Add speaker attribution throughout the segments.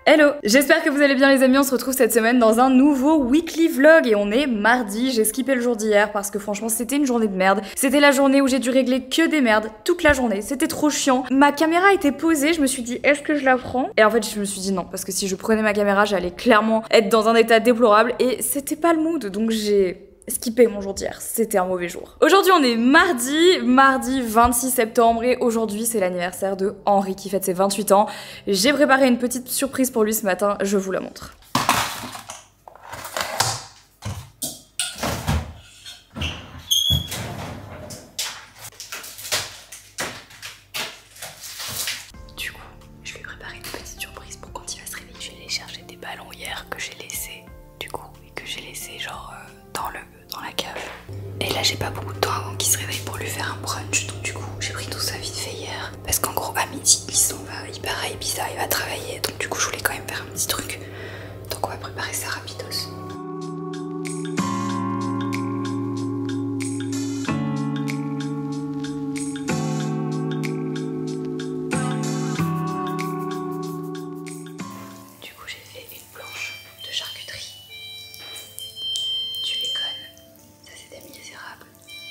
Speaker 1: Hello, j'espère que vous allez bien les amis, on se retrouve cette semaine dans un nouveau weekly vlog et on est mardi, j'ai skippé le jour d'hier parce que franchement c'était une journée de merde. C'était la journée où j'ai dû régler que des merdes toute la journée, c'était trop chiant. Ma caméra était posée, je me suis dit est-ce que je la prends? Et en fait je me suis dit non, parce que si je prenais ma caméra j'allais clairement être dans un état déplorable et c'était pas le mood, donc j'ai skipper mon jour d'hier, c'était un mauvais jour. Aujourd'hui on est mardi 26 septembre et aujourd'hui c'est l'anniversaire de Henri qui fête ses 28 ans. J'ai préparé une petite surprise pour lui ce matin, je vous la montre. Du coup, je lui ai préparé une petite surprise pour quand il va se réveiller. Je vais aller chercher des ballons hier que j'ai laissés, du coup, et que j'ai laissé genre dans la cave. Et là j'ai pas beaucoup de temps avant qu'il se réveille pour lui faire un brunch, donc du coup j'ai pris tout ça vite fait hier. Parce qu'en gros à midi il part à Ibiza, il va travailler, donc du coup je voulais quand même faire un petit truc. Donc on va préparer ça rapidos. Du coup j'ai fait une planche de charcuterie. Du bacon. Ça c'est des misérables.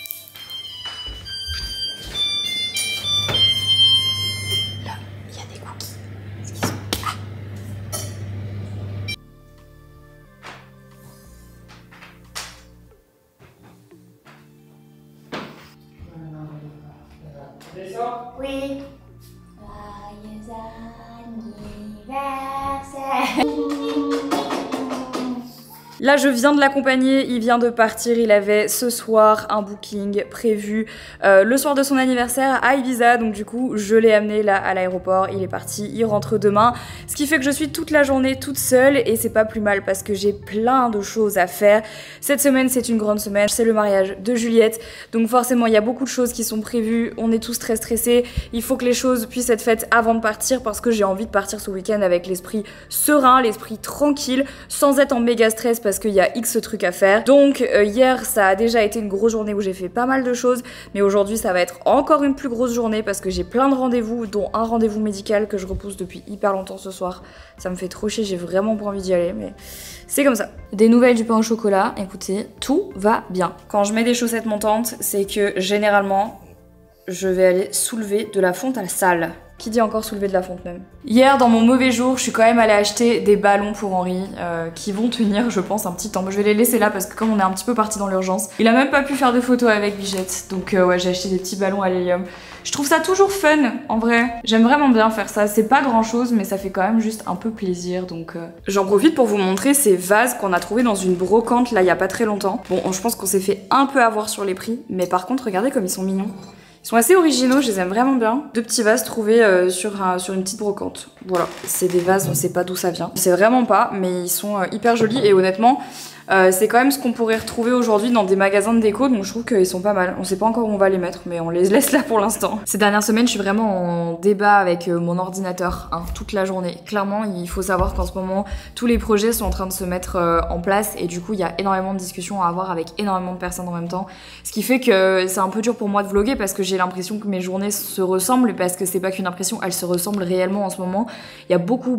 Speaker 1: Là, il y a des cookies. Est-ce qu'ils sont... Ah. Oui. Joyeux anniversaire. Là je viens de l'accompagner, il vient de partir, il avait ce soir un booking prévu le soir de son anniversaire à Ibiza, donc du coup je l'ai amené là à l'aéroport, il est parti, il rentre demain, ce qui fait que je suis toute la journée toute seule et c'est pas plus mal parce que j'ai plein de choses à faire. Cette semaine c'est une grande semaine, c'est le mariage de Juliette, donc forcément il y a beaucoup de choses qui sont prévues, on est tous très stressés, il faut que les choses puissent être faites avant de partir parce que j'ai envie de partir ce week-end avec l'esprit serein, l'esprit tranquille, sans être en méga stress parce qu'il y a X trucs à faire. Donc hier ça a déjà été une grosse journée où j'ai fait pas mal de choses, mais aujourd'hui ça va être encore une plus grosse journée parce que j'ai plein de rendez-vous, dont un rendez-vous médical que je repousse depuis hyper longtemps ce soir. Ça me fait trop chier, j'ai vraiment pas envie d'y aller, mais c'est comme ça. Des nouvelles du pain au chocolat, écoutez, tout va bien. Quand je mets des chaussettes montantes, c'est que généralement je vais aller soulever de la fonte à la salle. Qui dit encore soulever de la fonte même. Hier, dans mon mauvais jour, je suis quand même allée acheter des ballons pour Henri qui vont tenir, je pense, un petit temps. Je vais les laisser là parce que comme on est un petit peu parti dans l'urgence, il a même pas pu faire de photos avec Bichette. Donc ouais, j'ai acheté des petits ballons à l'hélium. Je trouve ça toujours fun, en vrai. J'aime vraiment bien faire ça. C'est pas grand chose, mais ça fait quand même juste un peu plaisir. Donc j'en profite pour vous montrer ces vases qu'on a trouvés dans une brocante là il y a pas très longtemps. Bon, je pense qu'on s'est fait un peu avoir sur les prix, mais par contre, regardez comme ils sont mignons. Ils sont assez originaux, je les aime vraiment bien. Deux petits vases trouvés sur une petite brocante. Voilà, c'est des vases, on sait pas d'où ça vient. On sait vraiment pas, mais ils sont hyper jolis et honnêtement, c'est quand même ce qu'on pourrait retrouver aujourd'hui dans des magasins de déco, donc je trouve qu'ils sont pas mal. On sait pas encore où on va les mettre, mais on les laisse là pour l'instant. Ces dernières semaines, je suis vraiment en débat avec mon ordinateur, hein, toute la journée. Clairement, il faut savoir qu'en ce moment, tous les projets sont en train de se mettre en place et du coup, il y a énormément de discussions à avoir avec énormément de personnes en même temps. Ce qui fait que c'est un peu dur pour moi de vlogger parce que j'ai l'impression que mes journées se ressemblent, parce que c'est pas qu'une impression, elles se ressemblent réellement en ce moment. Il y a beaucoup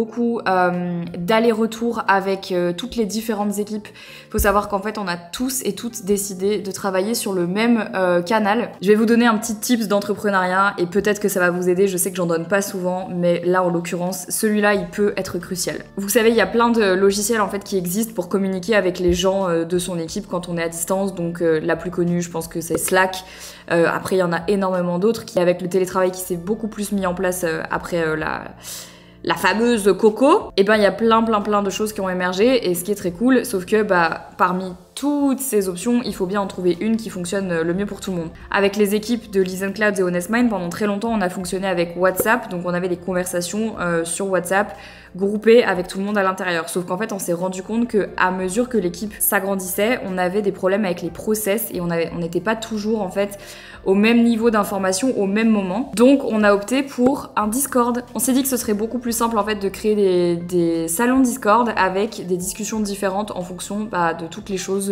Speaker 1: d'allers-retours avec toutes les différentes équipes. Faut savoir qu'en fait on a tous et toutes décidé de travailler sur le même canal. Je vais vous donner un petit tips d'entrepreneuriat et peut-être que ça va vous aider, je sais que j'en donne pas souvent, mais là en l'occurrence celui-là il peut être crucial. Vous savez, il y a plein de logiciels en fait qui existent pour communiquer avec les gens de son équipe quand on est à distance, donc la plus connue je pense que c'est Slack. Après il y en a énormément d'autres qui, avec le télétravail qui s'est beaucoup plus mis en place après la fameuse Coco, et ben il y a plein de choses qui ont émergé et ce qui est très cool, sauf que parmi toutes ces options, il faut bien en trouver une qui fonctionne le mieux pour tout le monde. Avec les équipes de Listen Clouds et Honest Mind, pendant très longtemps, on a fonctionné avec WhatsApp, donc on avait des conversations sur WhatsApp groupées avec tout le monde à l'intérieur. Sauf qu'en fait, on s'est rendu compte que à mesure que l'équipe s'agrandissait, on avait des problèmes avec les process et on n'était pas toujours en fait au même niveau d'information au même moment. Donc on a opté pour un Discord. On s'est dit que ce serait beaucoup plus simple en fait de créer des salons Discord avec des discussions différentes en fonction de toutes les choses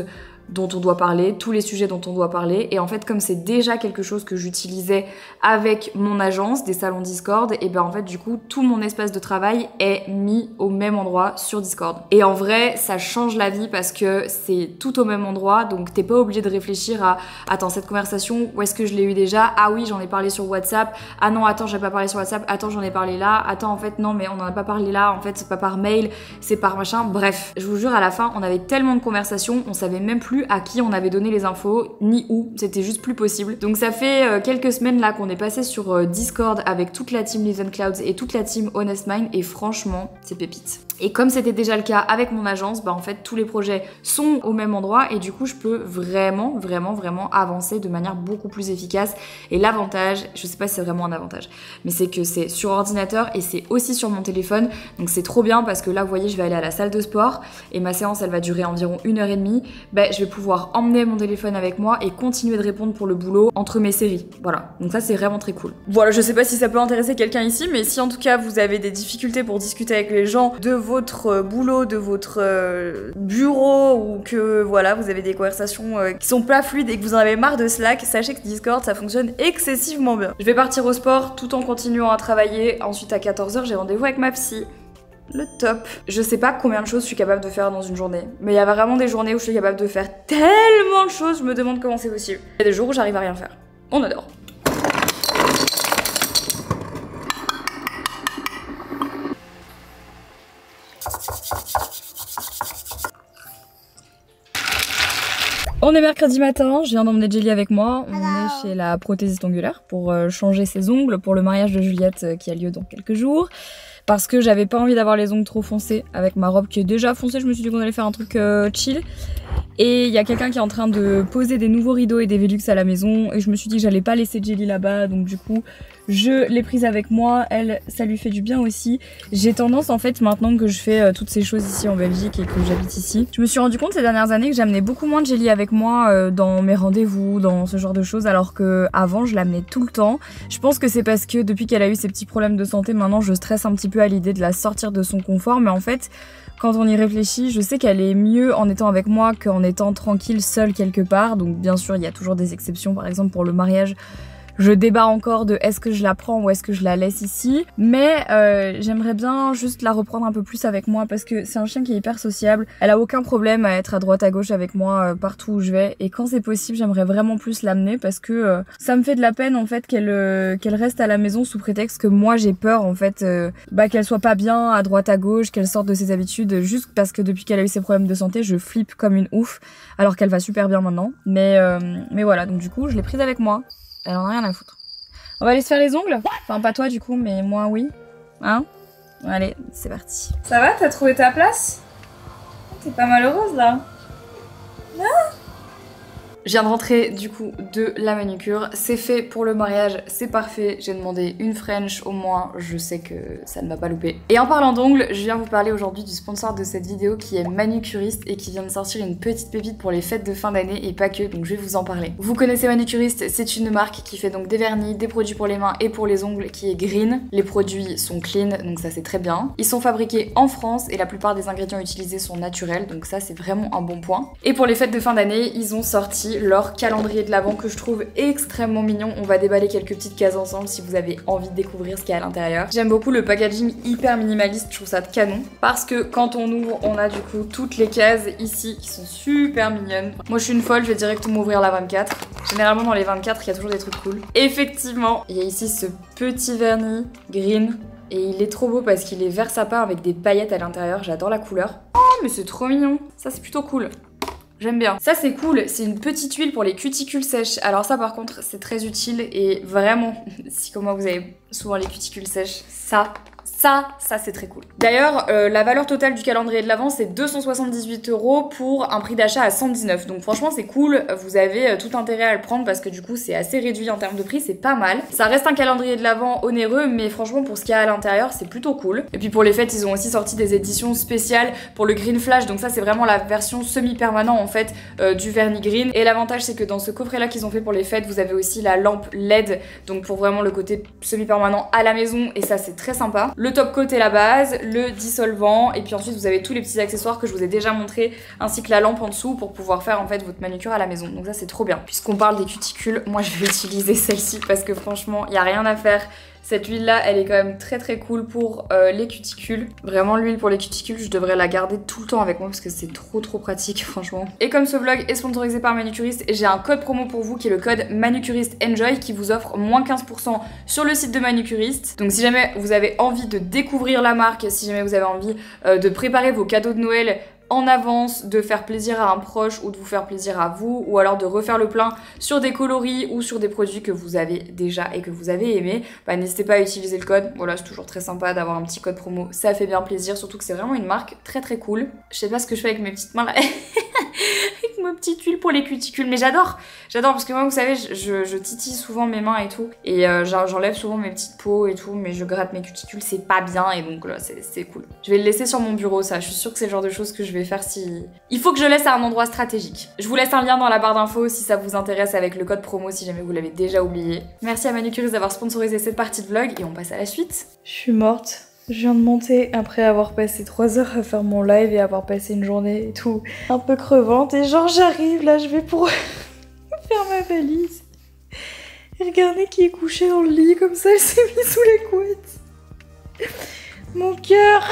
Speaker 1: dont on doit parler, tous les sujets dont on doit parler. Et en fait, comme c'est déjà quelque chose que j'utilisais avec mon agence, des salons Discord, et ben en fait, du coup, tout mon espace de travail est mis au même endroit sur Discord. Et en vrai, ça change la vie parce que c'est tout au même endroit, donc t'es pas obligé de réfléchir à attends, cette conversation, où est-ce que je l'ai eu déjà? Ah oui, j'en ai parlé sur WhatsApp. Ah non, attends, j'ai pas parlé sur WhatsApp. Attends, j'en ai parlé là. Attends, en fait, non, mais on en a pas parlé là. En fait, c'est pas par mail, c'est par machin. Bref, je vous jure, à la fin, on avait tellement de conversations, on savait même plus à qui on avait donné les infos, ni où, c'était juste plus possible. Donc ça fait quelques semaines là qu'on est passé sur Discord avec toute la team Live and Clouds et toute la team Honest Mind, et franchement, c'est pépite. Et comme c'était déjà le cas avec mon agence, bah en fait tous les projets sont au même endroit et du coup je peux vraiment avancer de manière beaucoup plus efficace. Et l'avantage, je sais pas si c'est vraiment un avantage, mais c'est que c'est sur ordinateur et c'est aussi sur mon téléphone, donc c'est trop bien parce que là vous voyez je vais aller à la salle de sport et ma séance elle va durer environ 1h30, bah je vais pouvoir emmener mon téléphone avec moi et continuer de répondre pour le boulot entre mes séries. Voilà, donc ça c'est vraiment très cool. Voilà, je sais pas si ça peut intéresser quelqu'un ici, mais si en tout cas vous avez des difficultés pour discuter avec les gens de votre boulot, de votre bureau, ou que voilà vous avez des conversations qui sont pas fluides et que vous en avez marre de Slack, sachez que Discord ça fonctionne excessivement bien. Je vais partir au sport tout en continuant à travailler. Ensuite à 14h j'ai rendez-vous avec ma psy. Le top. Je sais pas combien de choses je suis capable de faire dans une journée, mais il y a vraiment des journées où je suis capable de faire tellement de choses, je me demande comment c'est possible. Il y a des jours où j'arrive à rien faire. On adore. On est mercredi matin, je viens d'emmener Jelly avec moi, on est chez la prothésiste ongulaire pour changer ses ongles pour le mariage de Juliette qui a lieu dans quelques jours. Parce que j'avais pas envie d'avoir les ongles trop foncés avec ma robe qui est déjà foncée, je me suis dit qu'on allait faire un truc chill. Et il y a quelqu'un qui est en train de poser des nouveaux rideaux et des Velux à la maison et je me suis dit que j'allais pas laisser Jelly là-bas, donc du coup je l'ai prise avec moi. Elle, ça lui fait du bien aussi. J'ai tendance en fait maintenant que je fais toutes ces choses ici en Belgique et que j'habite ici, je me suis rendu compte ces dernières années que j'amenais beaucoup moins de Jelly avec moi dans mes rendez-vous, dans ce genre de choses, alors que avant je l'amenais tout le temps. Je pense que c'est parce que depuis qu'elle a eu ses petits problèmes de santé, maintenant je stresse un petit peu à l'idée de la sortir de son confort, mais en fait quand on y réfléchit, je sais qu'elle est mieux en étant avec moi qu'en étant tranquille seule quelque part. Donc bien sûr il y a toujours des exceptions, par exemple pour le mariage je débat encore de est-ce que je la prends ou est-ce que je la laisse ici, mais j'aimerais bien juste la reprendre un peu plus avec moi parce que c'est un chien qui est hyper sociable, elle a aucun problème à être à droite à gauche avec moi partout où je vais, et quand c'est possible j'aimerais vraiment plus l'amener parce que ça me fait de la peine en fait qu'elle reste à la maison sous prétexte que moi j'ai peur en fait qu'elle soit pas bien à droite à gauche, qu'elle sorte de ses habitudes juste parce que depuis qu'elle a eu ses problèmes de santé je flippe comme une ouf alors qu'elle va super bien maintenant, mais voilà, donc du coup je l'ai prise avec moi. Elle en a rien à foutre. On va aller se faire les ongles. Enfin, pas toi du coup, mais moi oui. Hein? Allez, c'est parti. Ça va? T'as trouvé ta place? T'es pas malheureuse là? Non? Je viens de rentrer du coup de la manucure, c'est fait pour le mariage, c'est parfait, j'ai demandé une French au moins, je sais que ça ne va pas louper. Et en parlant d'ongles, je viens vous parler aujourd'hui du sponsor de cette vidéo qui est Manucuriste et qui vient de sortir une petite pépite pour les fêtes de fin d'année et pas que, donc je vais vous en parler. Vous connaissez Manucuriste, c'est une marque qui fait donc des vernis, des produits pour les mains et pour les ongles qui est green. Les produits sont clean, donc ça c'est très bien. Ils sont fabriqués en France et la plupart des ingrédients utilisés sont naturels, donc ça c'est vraiment un bon point. Et pour les fêtes de fin d'année, ils ont sorti leur calendrier de l'Avent que je trouve extrêmement mignon. On va déballer quelques petites cases ensemble si vous avez envie de découvrir ce qu'il y a à l'intérieur. J'aime beaucoup le packaging hyper minimaliste, je trouve ça de canon. Parce que quand on ouvre, on a du coup toutes les cases ici qui sont super mignonnes. Moi je suis une folle, je vais directement ouvrir la 24. Généralement dans les 24, il y a toujours des trucs cool. Effectivement, il y a ici ce petit vernis green. Et il est trop beau parce qu'il est vert sapin avec des paillettes à l'intérieur. J'adore la couleur. Oh mais c'est trop mignon. Ça c'est plutôt cool. J'aime bien. Ça c'est cool, c'est une petite huile pour les cuticules sèches. Alors ça par contre c'est très utile et vraiment, si comme moi vous avez souvent les cuticules sèches, ça c'est très cool. D'ailleurs, la valeur totale du calendrier de l'Avent c'est 278 € pour un prix d'achat à 119. Donc franchement c'est cool, vous avez tout intérêt à le prendre parce que du coup c'est assez réduit en termes de prix, c'est pas mal. Ça reste un calendrier de l'Avent onéreux, mais franchement pour ce qu'il y a à l'intérieur c'est plutôt cool. Et puis pour les fêtes ils ont aussi sorti des éditions spéciales pour le Green Flash, donc ça c'est vraiment la version semi-permanent en fait du vernis green. Et l'avantage c'est que dans ce coffret là qu'ils ont fait pour les fêtes, vous avez aussi la lampe LED, donc pour vraiment le côté semi-permanent à la maison, et ça c'est très sympa. Le top coat est la base, le dissolvant, et puis ensuite vous avez tous les petits accessoires que je vous ai déjà montrés, ainsi que la lampe en dessous pour pouvoir faire en fait votre manucure à la maison. Donc ça c'est trop bien. Puisqu'on parle des cuticules, moi je vais utiliser celle-ci parce que franchement il n'y a rien à faire. Cette huile là elle est quand même très cool pour les cuticules. Vraiment l'huile pour les cuticules je devrais la garder tout le temps avec moi parce que c'est trop pratique franchement. Et comme ce vlog est sponsorisé par Manucuriste, j'ai un code promo pour vous qui est le code Manucuriste Enjoy qui vous offre moins 15% sur le site de Manucuriste. Donc si jamais vous avez envie de découvrir la marque, si jamais vous avez envie de préparer vos cadeaux de Noël en avance, de faire plaisir à un proche ou de vous faire plaisir à vous, ou alors de refaire le plein sur des coloris ou sur des produits que vous avez déjà et que vous avez aimé, bah n'hésitez pas à utiliser le code. Voilà, c'est toujours très sympa d'avoir un petit code promo, ça fait bien plaisir, surtout que c'est vraiment une marque très cool. Je sais pas ce que je fais avec mes petites mains là avec ma petite huile pour les cuticules, mais j'adore parce que moi vous savez je titille souvent mes mains et tout, et j'enlève souvent mes petites peaux et tout, mais je gratte mes cuticules, c'est pas bien, et donc là c'est cool. Je vais le laisser sur mon bureau ça, je suis sûre que c'est le genre de choses que je vais faire si... Il faut que je laisse à un endroit stratégique. Je vous laisse un lien dans la barre d'infos si ça vous intéresse avec le code promo si jamais vous l'avez déjà oublié. Merci à Manucuriste d'avoir sponsorisé cette partie de vlog et on passe à la suite. Je suis morte. Je viens de monter après avoir passé 3 heures à faire mon live et avoir passé une journée et tout un peu crevante, et genre j'arrive là, je vais pour faire ma valise. Et regardez qui est couché dans le lit comme ça, elle s'est mise sous les couettes. Mon cœur.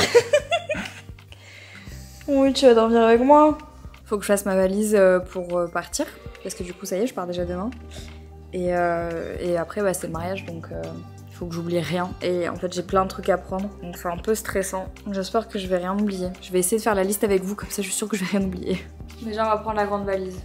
Speaker 1: Oui, tu vas dormir avec moi. Faut que je fasse ma valise pour partir, parce que du coup ça y est, je pars déjà demain. Et après bah, c'est le mariage, donc il faut que j'oublie rien. Et en fait j'ai plein de trucs à prendre, donc c'est un peu stressant. J'espère que je vais rien oublier. Je vais essayer de faire la liste avec vous, comme ça je suis sûre que je vais rien oublier. Déjà on va prendre la grande valise.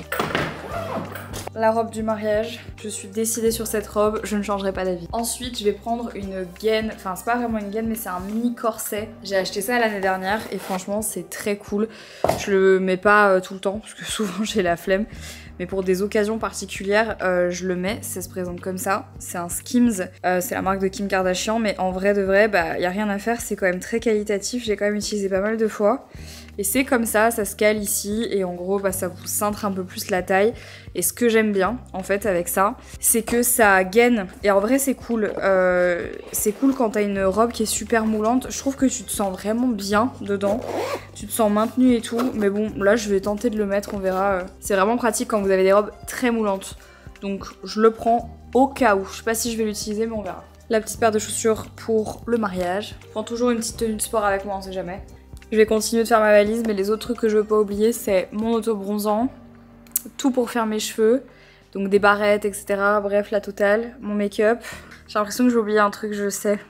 Speaker 1: La robe du mariage, je suis décidée sur cette robe, je ne changerai pas d'avis. Ensuite je vais prendre une gaine, enfin c'est pas vraiment une gaine mais c'est un mini corset. J'ai acheté ça l'année dernière et franchement c'est très cool. Je le mets pas tout le temps parce que souvent j'ai la flemme. Mais pour des occasions particulières, je le mets, ça se présente comme ça. C'est un Skims, c'est la marque de Kim Kardashian, mais en vrai de vrai, bah y a rien à faire, c'est quand même très qualitatif, j'ai quand même utilisé pas mal de fois. Et c'est comme ça se cale ici, et en gros bah, ça vous cintre un peu plus la taille. Et ce que j'aime bien en fait avec ça, c'est que ça gaine, et en vrai c'est cool. C'est cool quand t'as une robe qui est super moulante, je trouve que tu te sens vraiment bien dedans. Tu te sens maintenu et tout, mais bon là je vais tenter de le mettre, on verra. C'est vraiment pratique quand vous avez des robes très moulantes. Donc je le prends au cas où, je sais pas si je vais l'utiliser mais on verra. La petite paire de chaussures pour le mariage. Je prends toujours une petite tenue de sport avec moi, on sait jamais. Je vais continuer de faire ma valise, mais les autres trucs que je veux pas oublier, c'est mon auto-bronzant, tout pour faire mes cheveux, donc des barrettes, etc. Bref, la totale, mon make-up. J'ai l'impression que j'ai oublié un truc, je sais.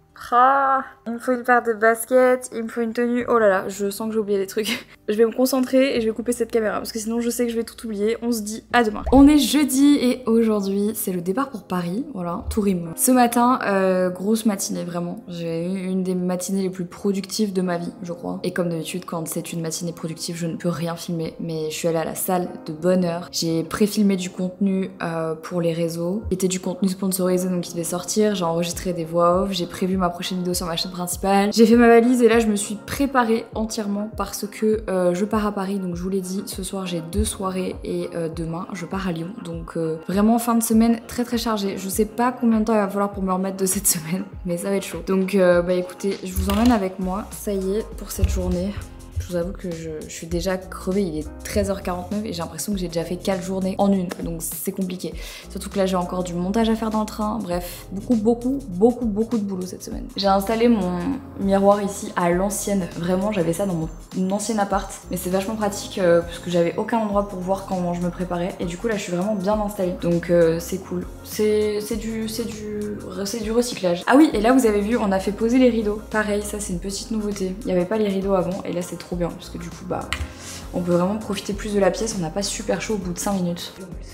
Speaker 1: Ah, il me faut une paire de baskets, il me faut une tenue. Oh là là, je sens que j'ai oublié des trucs. Je vais me concentrer et je vais couper cette caméra parce que sinon je sais que je vais tout oublier. On se dit à demain. On est jeudi et aujourd'hui c'est le départ pour Paris. Voilà, tout rime. Ce matin, grosse matinée vraiment. J'ai eu une des matinées les plus productives de ma vie, je crois. Et comme d'habitude, quand c'est une matinée productive, je ne peux rien filmer. Mais je suis allée à la salle de bonne heure. J'ai pré-filmé du contenu pour les réseaux. C'était du contenu sponsorisé donc qui devait sortir. J'ai enregistré des voix off. J'ai prévu ma prochaine vidéo sur ma chaîne principale. J'ai fait ma valise et là je me suis préparée entièrement parce que je pars à Paris, donc je vous l'ai dit, ce soir j'ai 2 soirées et demain je pars à Lyon. Donc vraiment fin de semaine très chargée. Je sais pas combien de temps il va falloir pour me remettre de cette semaine, mais ça va être chaud. Donc bah écoutez, je vous emmène avec moi, ça y est, pour cette journée. Je vous avoue que je suis déjà crevée, il est 13h49 et j'ai l'impression que j'ai déjà fait 4 journées en une, donc c'est compliqué. Surtout que là j'ai encore du montage à faire dans le train, bref, beaucoup de boulot cette semaine. J'ai installé mon miroir ici à l'ancienne, vraiment j'avais ça dans mon ancien appart, mais c'est vachement pratique parce que j'avais aucun endroit pour voir quand je me préparais et du coup là je suis vraiment bien installée, donc c'est cool. C'est du recyclage. Ah oui, et là vous avez vu, on a fait poser les rideaux. Pareil, ça c'est une petite nouveauté. Il n'y avait pas les rideaux avant et là c'est trop bien parce que du coup bah on peut vraiment profiter plus de la pièce, on n'a pas super chaud au bout de 5 minutes.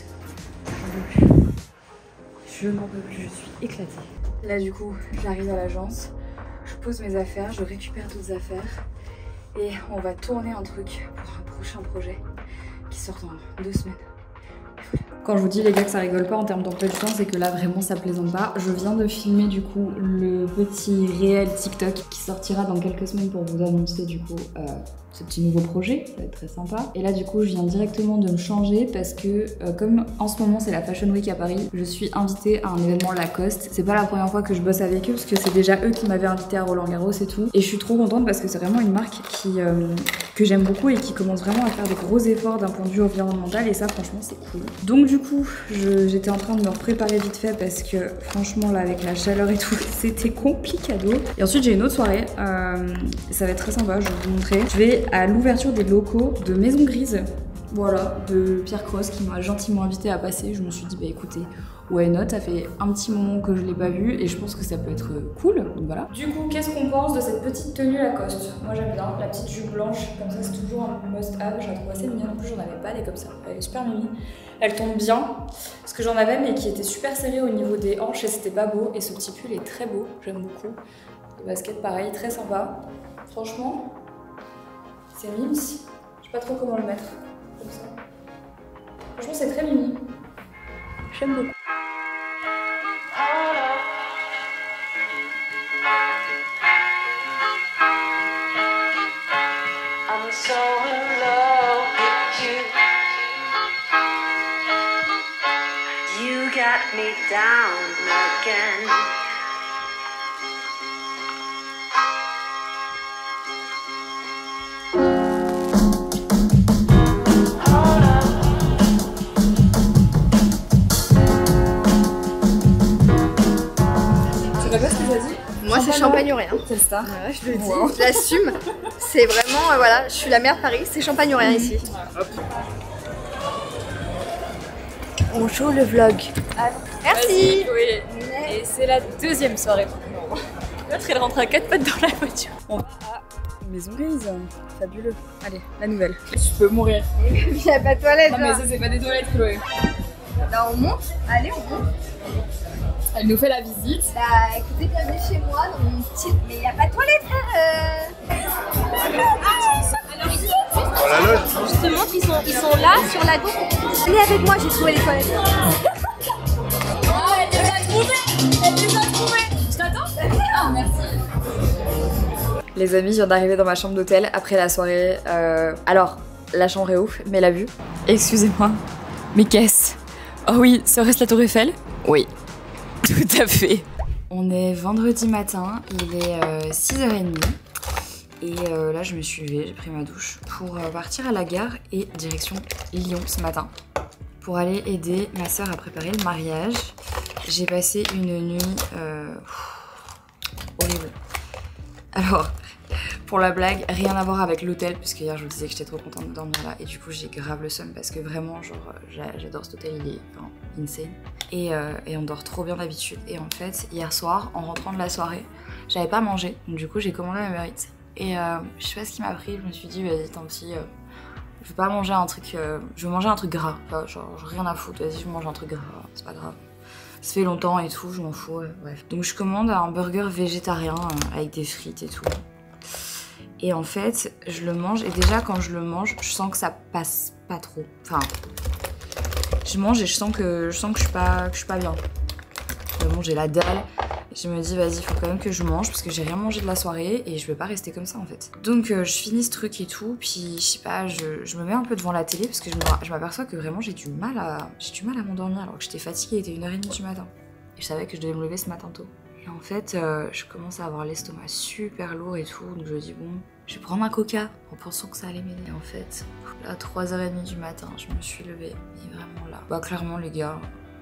Speaker 1: Je n'en peux plus, je suis éclatée. Là du coup j'arrive à l'agence, je pose mes affaires, je récupère d'autres affaires et on va tourner un truc pour un prochain projet qui sort dans 2 semaines. Quand je vous dis les gars que ça rigole pas en termes d'emploi du temps, c'est que là vraiment ça plaisante pas. Je viens de filmer du coup le petit réel TikTok qui sortira dans quelques semaines pour vous annoncer du coup ce petit nouveau projet, ça va être très sympa. Et là du coup je viens directement de me changer parce que comme en ce moment c'est la Fashion Week à Paris, je suis invitée à un événement Lacoste. C'est pas la première fois que je bosse avec eux parce que c'est déjà eux qui m'avaient invitée à Roland Garros et tout. Et je suis trop contente parce que c'est vraiment une marque que j'aime beaucoup et qui commence vraiment à faire des gros efforts d'un point de vue environnemental et ça franchement c'est cool. Donc du coup j'étais en train de me préparer vite fait parce que franchement là avec la chaleur et tout c'était complicado. Et ensuite j'ai une autre soirée, ça va être très sympa, je vais vous montrer. Je vais à l'ouverture des locaux de Maison Grise, voilà, de Pierre Cross qui m'a gentiment invité à passer. Je me suis dit bah écoutez, why not, ça fait un petit moment que je l'ai pas vu et je pense que ça peut être cool, donc voilà. Du coup, qu'est-ce qu'on pense de cette petite tenue Lacoste? Moi j'aime bien, la petite jupe blanche, comme ça c'est toujours un must-have, je la trouve assez mignonne, en plus j'en avais pas des comme ça, elle est super mimi. Elle tombe bien, parce que j'en avais mais qui était super serrée au niveau des hanches et c'était pas beau, et ce petit pull est très beau, j'aime beaucoup. Le basket pareil, très sympa, franchement, c'est mimes, je sais pas trop comment le mettre, comme ça. Franchement c'est très mimi, j'aime beaucoup.
Speaker 2: So in love with you. You got me down again.
Speaker 1: Tu vois pas ce que ça dit?
Speaker 3: Moi c'est champagne ou rien.
Speaker 1: C'est le star.
Speaker 3: Ouais, je le dis, je l'assume. C'est vraiment, voilà, je suis la mère de Paris, c'est champagne ou rien ici. On joue le vlog. Merci.
Speaker 4: Oui. Et c'est la deuxième soirée maintenant. L'autre elle rentre à 4 pattes dans la voiture.
Speaker 1: On va à Maison Grise, fabuleux. Allez, la nouvelle. Tu peux mourir.
Speaker 3: Il n'y a pas de toilette.
Speaker 1: Non mais ça c'est pas des toilettes Chloé.
Speaker 3: Là on monte, allez on monte.
Speaker 1: Elle nous fait la visite.
Speaker 3: Bah écoutez, bienvenue chez moi dans mon petit... Mais il n'y a pas de toilette frère.
Speaker 5: Dans la loge.
Speaker 3: Je te montre, ils sont là sur la gauche. Venez avec moi, j'ai trouvé les toilettes.
Speaker 4: Ah, elle les a trouvées. Elle les a trouvées. Je t'attends. Ah, merci.
Speaker 1: Les amis, je viens d'arriver dans ma chambre d'hôtel après la soirée. Alors, la chambre est ouf, mais la vue. Excusez-moi, mais qu'est-ce? Oh oui, serait-ce la Tour Eiffel? Oui, tout à fait. On est vendredi matin, il est 6h30. Et là, je me suis levée, j'ai pris ma douche pour partir à la gare et direction Lyon ce matin. Pour aller aider ma soeur à préparer le mariage. J'ai passé une nuit horrible. Alors, pour la blague, rien à voir avec l'hôtel, puisque hier je vous disais que j'étais trop contente de dormir là, et du coup j'ai grave le seum parce que vraiment, genre, j'adore cet hôtel, il est insane. Et on dort trop bien d'habitude. Et en fait, hier soir, en rentrant de la soirée, j'avais pas mangé, donc du coup j'ai commandé un Uber Eats. Et je sais pas ce qui m'a pris, je me suis dit, vas-y, tant pis, je vais pas manger un truc, je vais manger un truc gras, genre rien à foutre, vas-y, je mange un truc gras, c'est pas grave. Ça fait longtemps et tout, je m'en fous, bref. Donc je commande un burger végétarien avec des frites et tout. Et en fait, je le mange, et déjà quand je le mange, je sens que ça passe pas trop. Enfin, je mange et je sens que je suis pas bien. Vraiment, j'ai la dalle. Je me dis, vas-y, il faut quand même que je mange parce que j'ai rien mangé de la soirée et je vais pas rester comme ça en fait. Donc je finis ce truc et tout, puis je sais pas, je me mets un peu devant la télé parce que je m'aperçois que vraiment j'ai du mal à m'endormir alors que j'étais fatiguée, il était 1h30 du matin. Et je savais que je devais me lever ce matin tôt. Et en fait, je commence à avoir l'estomac super lourd et tout, donc je me dis, bon, je vais prendre un coca en pensant que ça allait m'aider. Et en fait, à 3h30 du matin, je me suis levée et vraiment là. Bah clairement les gars,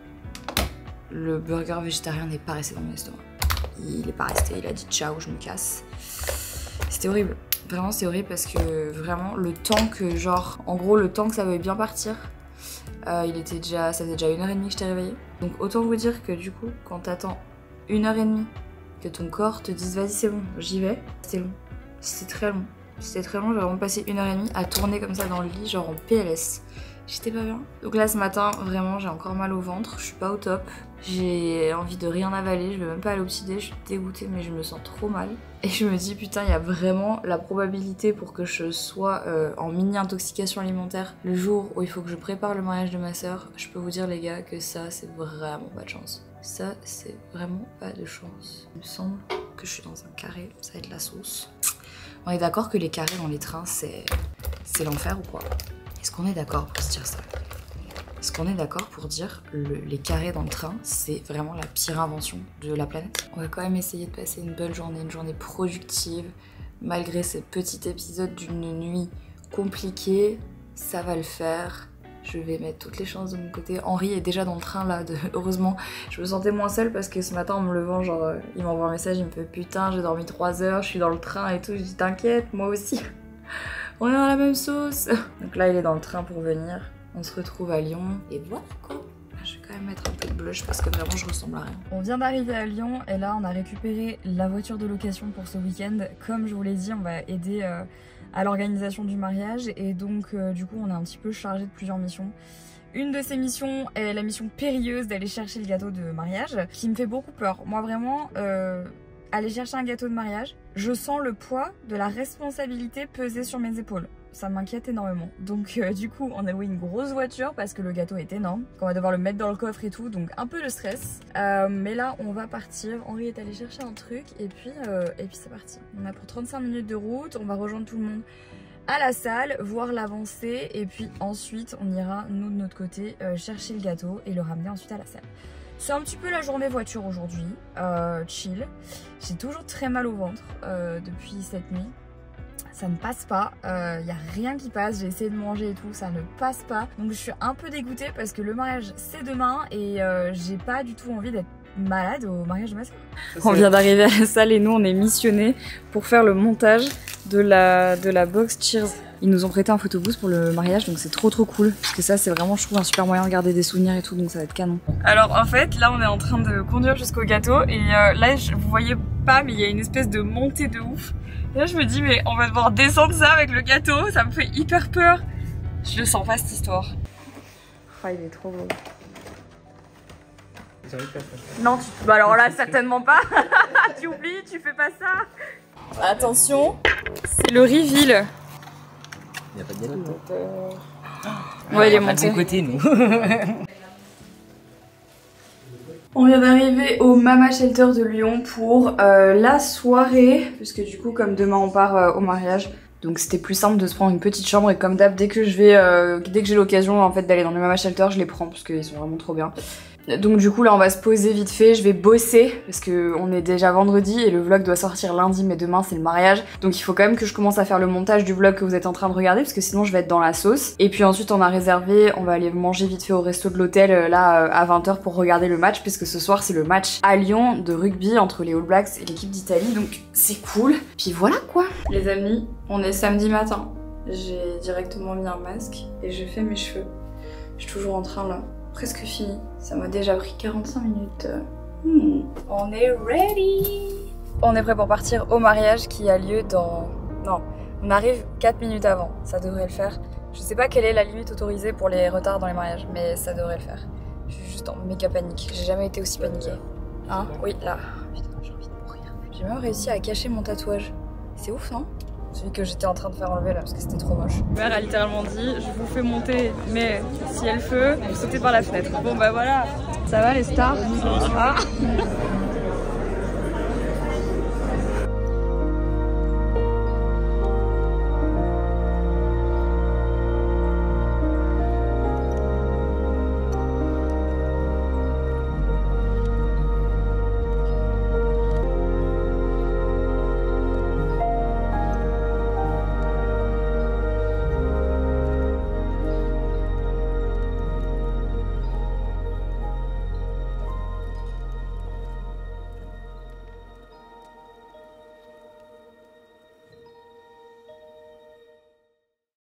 Speaker 1: le burger végétarien n'est pas resté dans mon estomac. Il est pas resté, il a dit ciao, je me casse. C'était horrible. Vraiment c'était horrible parce que vraiment le temps que genre, en gros le temps que ça avait bien partir, ça faisait déjà 1h30 que j'étais réveillée. Donc autant vous dire que du coup, quand t'attends 1h30 que ton corps te dise vas-y c'est bon, j'y vais, c'était long. C'était très long. C'était très long, j'ai vraiment passé 1h30 à tourner comme ça dans le lit, genre en PLS. J'étais pas bien. Donc là ce matin, vraiment j'ai encore mal au ventre, je suis pas au top. J'ai envie de rien avaler, je vais même pas aller au petit déj, je suis dégoûtée mais je me sens trop mal. Et je me dis putain, il y a vraiment la probabilité pour que je sois en mini intoxication alimentaire le jour où il faut que je prépare le mariage de ma soeur. Je peux vous dire les gars que ça c'est vraiment pas de chance. Ça c'est vraiment pas de chance. Il me semble que je suis dans un carré, ça va être la sauce. On est d'accord que les carrés dans les trains c'est l'enfer ou quoi? Est-ce qu'on est d'accord pour se dire ça? Est-ce qu'on est d'accord pour dire les carrés dans le train, c'est vraiment la pire invention de la planète? On va quand même essayer de passer une bonne journée, une journée productive, malgré ce petit épisode d'une nuit compliquée. Ça va le faire. Je vais mettre toutes les chances de mon côté. Henri est déjà dans le train là, heureusement. Je me sentais moins seule parce que ce matin en me levant, genre, il m'envoie un message, il me fait putain, j'ai dormi 3 heures, je suis dans le train et tout. Je dis t'inquiète, moi aussi. On est dans la même sauce. Donc là, il est dans le train pour venir. On se retrouve à Lyon. Et voilà quoi. Je vais quand même mettre un peu de blush parce que vraiment, je ressemble à rien. On vient d'arriver à Lyon et là, on a récupéré la voiture de location pour ce week-end. Comme je vous l'ai dit, on va aider à l'organisation du mariage. Et donc, du coup, on est un petit peu chargé de plusieurs missions. Une de ces missions est la mission périlleuse d'aller chercher le gâteau de mariage, qui me fait beaucoup peur. Moi, vraiment... aller chercher un gâteau de mariage, je sens le poids de la responsabilité peser sur mes épaules. Ça m'inquiète énormément. Donc du coup, on a loué une grosse voiture parce que le gâteau est énorme, qu'on va devoir le mettre dans le coffre et tout, donc un peu de stress. Mais là, on va partir. Henri est allé chercher un truc et puis c'est parti. On a pour 35 minutes de route, on va rejoindre tout le monde à la salle, voir l'avancée et puis ensuite, on ira, nous de notre côté, chercher le gâteau et le ramener ensuite à la salle. C'est un petit peu la journée voiture aujourd'hui, chill. J'ai toujours très mal au ventre depuis cette nuit. Ça ne passe pas, y a rien qui passe, j'ai essayé de manger et tout, ça ne passe pas. Donc je suis un peu dégoûtée parce que le mariage c'est demain et j'ai pas du tout envie d'être malade au mariage de ma soeur. On vient d'arriver à la salle et nous on est missionnés pour faire le montage de la box Cheers. Ils nous ont prêté un photobooth pour le mariage, donc c'est trop cool. Parce que ça, c'est vraiment, je trouve, un super moyen de garder des souvenirs et tout, donc ça va être canon. Alors en fait, là, on est en train de conduire jusqu'au gâteau. Et là, vous voyez pas, mais il y a une espèce de montée de ouf. Et là, je me dis, mais on va devoir descendre ça avec le gâteau. Ça me fait hyper peur. Je le sens pas, cette histoire. Oh, il est trop beau. Non, bah alors là, certainement pas. Tu oublies, tu fais pas ça. Attention, c'est le reveal.
Speaker 5: Il n'y a pas de gâteau.
Speaker 1: Ouais, il est monté.
Speaker 5: De côté, nous.
Speaker 1: On vient d'arriver au Mama Shelter de Lyon pour la soirée. Puisque du coup, comme demain on part au mariage, donc c'était plus simple de se prendre une petite chambre. Et comme d'hab, dès que j'ai l'occasion en fait d'aller dans le Mama Shelter, je les prends parce qu'ils sont vraiment trop bien. Donc du coup là on va se poser vite fait, je vais bosser parce que on est déjà vendredi et le vlog doit sortir lundi mais demain c'est le mariage. Donc il faut quand même que je commence à faire le montage du vlog que vous êtes en train de regarder parce que sinon je vais être dans la sauce. Et puis ensuite on a réservé, on va aller manger vite fait au resto de l'hôtel là à 20h pour regarder le match puisque ce soir c'est le match à Lyon de rugby entre les All Blacks et l'équipe d'Italie, donc c'est cool. Puis voilà quoi. Les amis, on est samedi matin, j'ai directement mis un masque et j'ai fait mes cheveux. Je suis toujours en train là. Presque fini. Ça m'a déjà pris 45 minutes. On est ready. On est prêt pour partir au mariage qui a lieu dans... Non, on arrive 4 minutes avant. Ça devrait le faire. Je sais pas quelle est la limite autorisée pour les retards dans les mariages, mais ça devrait le faire. Je suis juste en méga panique. J'ai jamais été aussi paniquée. Hein? Oui, là. Putain, j'ai envie de mourir. J'ai même réussi à cacher mon tatouage. C'est ouf, non? Celui que j'étais en train de faire enlever là parce que c'était trop moche. Ma mère a littéralement dit je vous fais monter mais si elle feu, vous sautez par la fenêtre. Bon bah voilà, ça va les stars. Ah.